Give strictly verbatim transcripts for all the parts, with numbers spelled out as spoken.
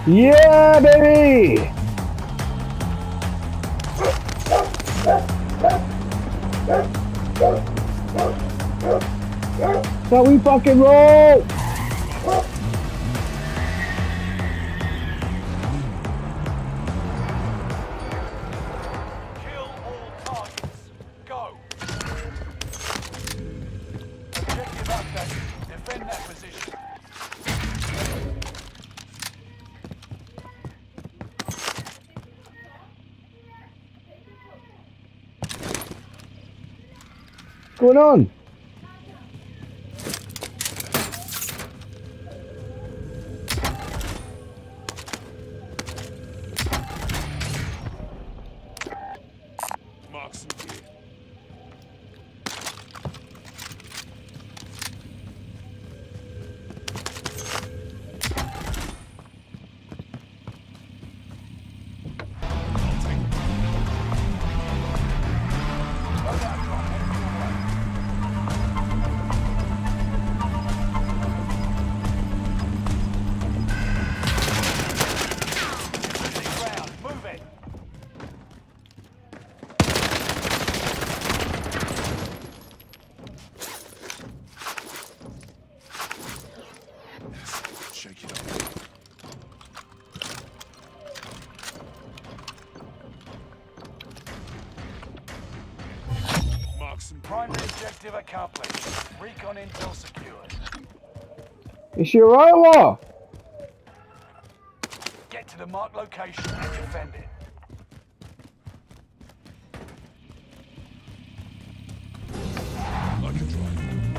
Yeah, baby! So we fucking roll! Kill all targets. Go. Objective update. Defend that position. What's going on? Mark some gear. Ground. Move it. Shake it up. Mark some gear. Primary objective accomplished. Recon intel secured. Is she alright or what? Get to the marked location and defend it. Like a drive.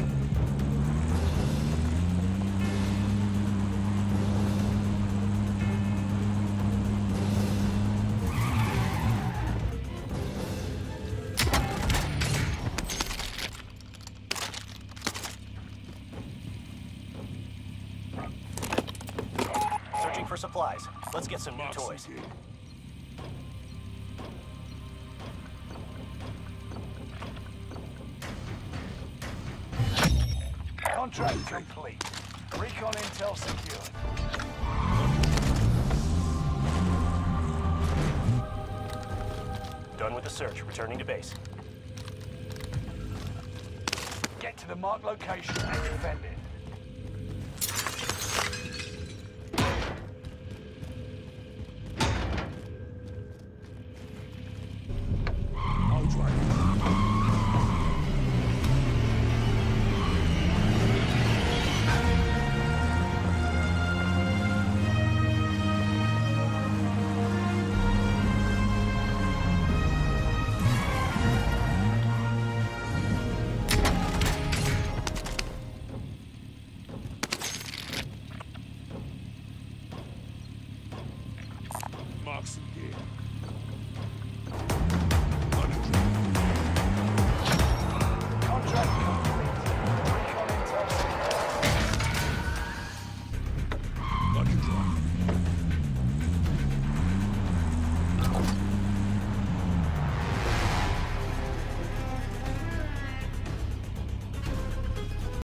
Searching for supplies. Let's get some new Mark some toys. gear. Contract complete. Recon intel secured. Done with the search. Returning to base. Get to the marked location and defend it.